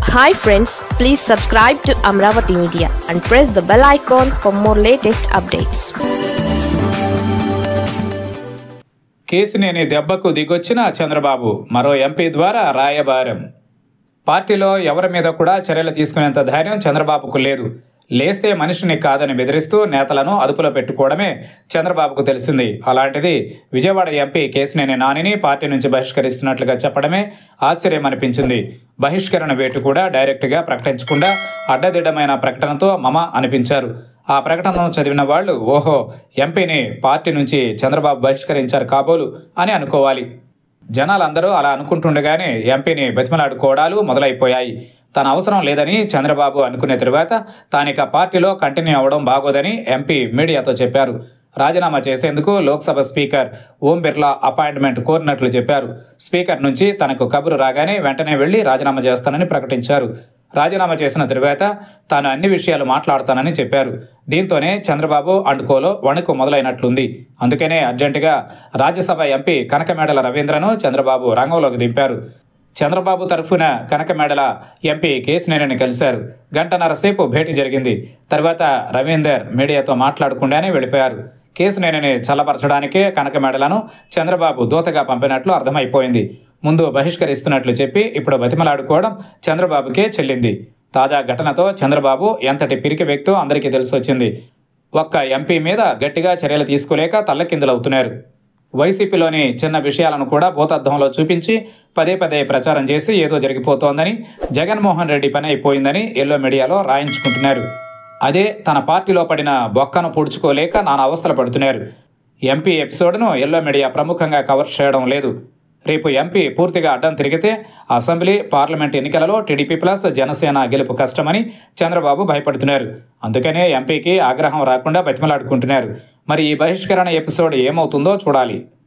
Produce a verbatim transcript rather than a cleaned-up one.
Hi friends, please subscribe to Amravati Media and press the bell icon for more latest updates. Kesineni దెబ్బకు దిగొచ్చిన చంద్రబాబు మరో MP ద్వారా రాయబారం. పార్టీలో ఎవరి మీద కూడా చర్యలు తీసుకునేంత ధైర్యం చంద్రబాబుకు లేదు. లేస్తే మనిషిని కాదని బెదిరిస్తూ నేతలను అదుపులో పెట్టుకోవడమే చంద్రబాబుకు తెలిసింది. అలాంటిది విజయవాడ ఎంపీ కేసినేని నానిని పార్టీ నుంచి బహిష్కరిస్తున్నట్లుగా చెప్పడమే ఆశ్చర్యం అనిపించింది. బహిష్కరణ వేటు కూడా డైరెక్ట్గా ప్రకటించకుండా అడ్డదిడ్డమైన ప్రకటనతో మమ అనిపించారు. ఆ ప్రకటనను చదివిన వాళ్ళు ఓహో ఎంపీని పార్టీ నుంచి చంద్రబాబు బహిష్కరించారు కాబోలు అని అనుకోవాలి. జనాలందరూ అలా అనుకుంటుండగానే ఎంపీని బతిమలాడుకోవడాలు మొదలైపోయాయి. తన అవసరం లేదని చంద్రబాబు అనుకునే తరువాత తానిక పార్టీలో కంటిన్యూ అవ్వడం బాగోదని ఎంపీ మీడియాతో చెప్పారు. రాజీనామా చేసేందుకు లోక్సభ స్పీకర్ ఓం బిర్లా అపాయింట్మెంట్ కోరినట్లు చెప్పారు. స్పీకర్ నుంచి తనకు కబురు రాగానే వెంటనే వెళ్లి రాజీనామా చేస్తానని ప్రకటించారు. రాజీనామా చేసిన తరువాత తాను అన్ని విషయాలు మాట్లాడతానని చెప్పారు. దీంతోనే చంద్రబాబు అండ్ కోలో వణుకు మొదలైనట్లుంది. అందుకనే అర్జెంటుగా రాజ్యసభ ఎంపీ కనకమేడల రవీంద్రను చంద్రబాబు రంగంలోకి దింపారు. చంద్రబాబు తరఫున కనకమేడల ఎంపీ కేసినేనిని కలిశారు. గంటన్నర సేపు భేటీ జరిగింది. తర్వాత రవీందర్ మీడియాతో మాట్లాడకుండానే వెళ్ళిపోయారు. కేసినేనిని చల్లపరచడానికే కనకమేడలను చంద్రబాబు దూతగా పంపినట్లు అర్థమైపోయింది. ముందు బహిష్కరిస్తున్నట్లు చెప్పి ఇప్పుడు బతిమలాడుకోవడం చంద్రబాబుకే చెల్లింది. తాజా ఘటనతో చంద్రబాబు ఎంతటి పిరికి వ్యక్తో అందరికీ తెలిసొచ్చింది. ఒక్క ఎంపీ మీద గట్టిగా చర్యలు తీసుకోలేక తల్లకిందులవుతున్నారు. వైసీపీలోని చిన్న విషయాలను కూడా భూతద్దంలో చూపించి పదే పదే ప్రచారం చేసి ఏదో జరిగిపోతోందని, జగన్మోహన్ రెడ్డి పని అయిపోయిందని ఎల్లో మీడియాలో రాయించుకుంటున్నారు. అదే తన పార్టీలో పడిన బొక్కను పూడ్చుకోలేక నానా అవస్థలు పడుతున్నారు. ఎంపీ ఎపిసోడ్ను ఎల్లో మీడియా ప్రముఖంగా కవర్ చేయడం లేదు. రేపు ఎంపీ పూర్తిగా అడ్డం తిరిగితే అసెంబ్లీ, పార్లమెంట్ ఎన్నికలలో టీడీపీ ప్లస్ జనసేన గెలుపు కష్టమని చంద్రబాబు భయపడుతున్నారు. అందుకనే ఎంపీకి ఆగ్రహం రాకుండా బతిమలాడుకుంటున్నారు. మరి ఈ బహిష్కరణ ఎపిసోడ్ ఏమవుతుందో చూడాలి.